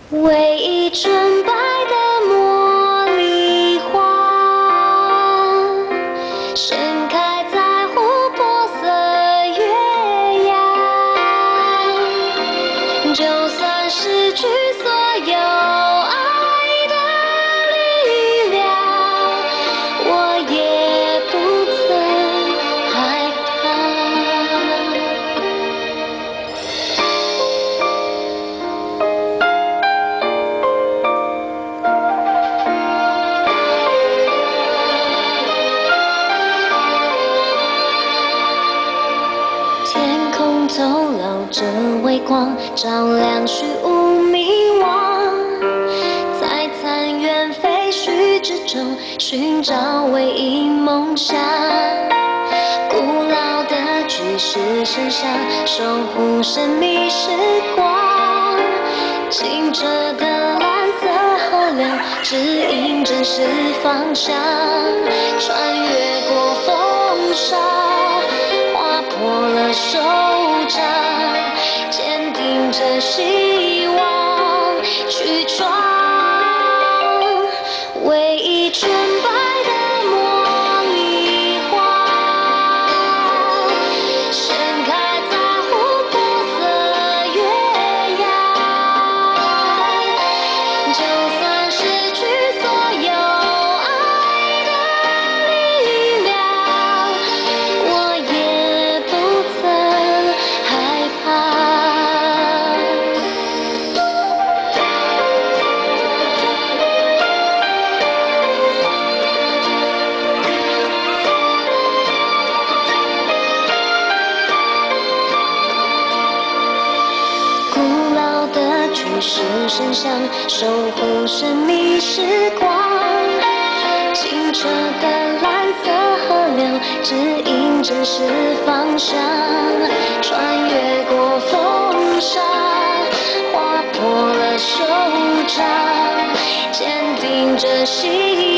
唯一纯白的茉莉花，盛开在琥珀色月牙。就算失去所有爱的力量，我也不曾害怕。天空透露着微光，照亮虚无迷惘，在残垣废墟之中寻找唯一梦想。古老的巨石神像守护神秘时光，清澈的蓝色河流指引真实方向，穿越过风沙，划破了手掌，坚定着希望去闯。唯一纯白的茉莉花，盛开在琥珀色月牙。就算失去所有爱的力量，我也不曾害怕。古老的巨石神像守护神秘时光，清澈的蓝色河流指引真实方向，穿越过风沙，划破了手掌，坚定着希